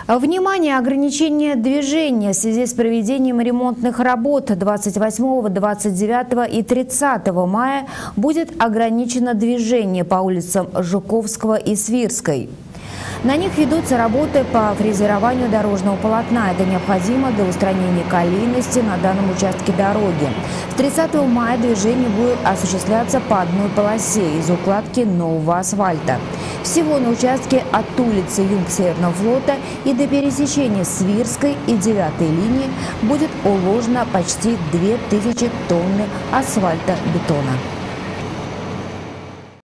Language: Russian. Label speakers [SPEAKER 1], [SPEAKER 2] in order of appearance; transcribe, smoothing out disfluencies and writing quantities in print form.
[SPEAKER 1] Внимание! Ограничение движения в связи с проведением ремонтных работ 28, 29 и 30 мая будет ограничено движение по улицам Жуковского и Свирской. На них ведутся работы по фрезерованию дорожного полотна. Это необходимо для устранения колейности на данном участке дороги. С 30 мая движение будет осуществляться по одной полосе из укладки нового асфальта. Всего на участке от улицы Юг-Северного флота и до пересечения Свирской и 9-й линии будет уложено почти 2000 тонн асфальта-бетона.